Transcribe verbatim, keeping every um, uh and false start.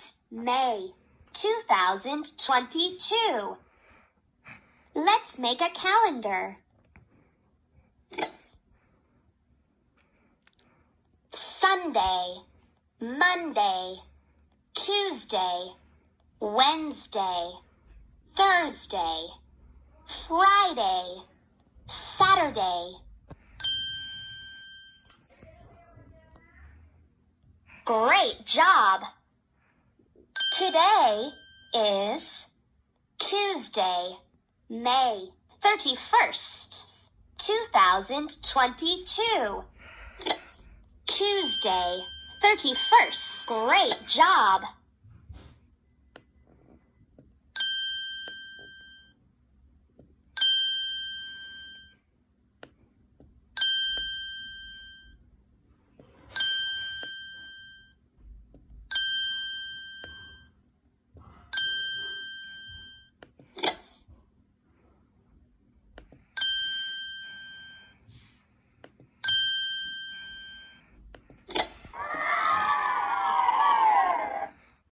It's May two thousand twenty-two. Let's make a calendar. Sunday, Monday, Tuesday, Wednesday, Thursday, Friday, Saturday. Great job! Today is Tuesday, May thirty-first, two thousand twenty-two. Tuesday, thirty-first. Great job!